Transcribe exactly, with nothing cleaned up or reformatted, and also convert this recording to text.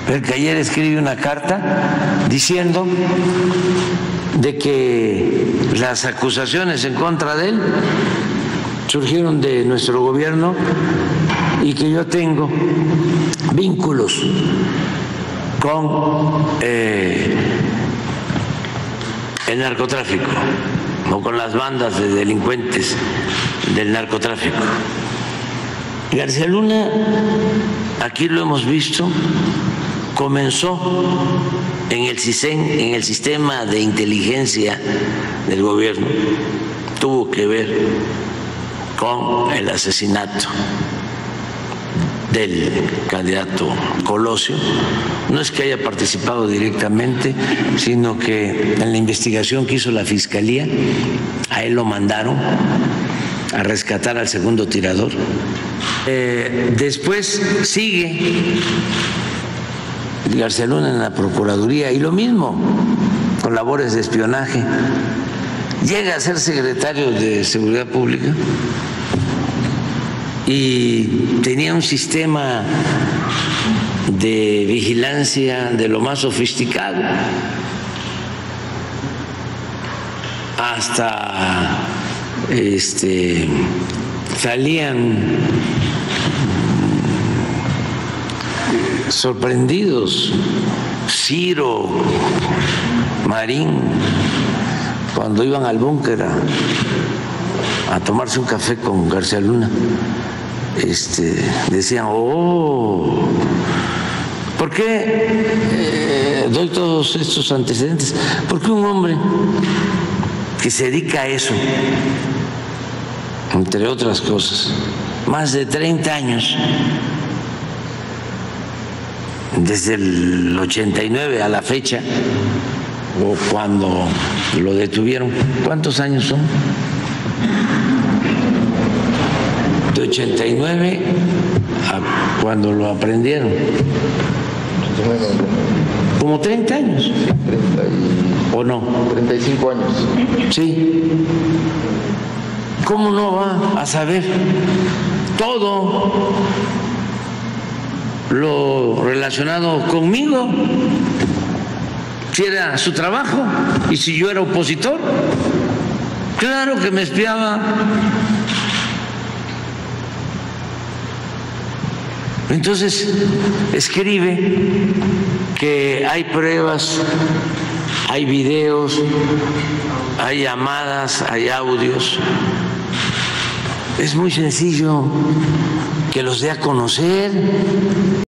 el que ayer escribe una carta diciendo de que las acusaciones en contra de él surgieron de nuestro gobierno y que yo tengo vínculos con eh, el narcotráfico o con las bandas de delincuentes del narcotráfico. García Luna, aquí lo hemos visto, comenzó en el CISEN, en el sistema de inteligencia del gobierno, tuvo que ver con el asesinato del candidato Colosio. No es que haya participado directamente, sino que en la investigación que hizo la Fiscalía, a él lo mandaron a rescatar al segundo tirador. Eh, después sigue García Luna en la Procuraduría y lo mismo con labores de espionaje. Llega a ser secretario de Seguridad Pública y tenía un sistema de vigilancia de lo más sofisticado. Hasta este, salían sorprendidos Ciro, Marín, cuando iban al búnker a, a tomarse un café con García Luna. Este, decían, oh, ¿por qué eh, doy todos estos antecedentes? Porque un hombre que se dedica a eso, entre otras cosas, más de treinta años, desde el ochenta y nueve a la fecha, o cuando lo detuvieron, ¿cuántos años son? De ochenta y nueve a cuando lo aprendieron. Como treinta años. treinta y... ¿O no? treinta y cinco años. Sí. ¿Cómo no va a saber todo lo relacionado conmigo? Si era su trabajo y si yo era opositor, claro que me espiaba. Entonces escribe que hay pruebas, hay videos, hay llamadas, hay audios. Es muy sencillo que los dé a conocer.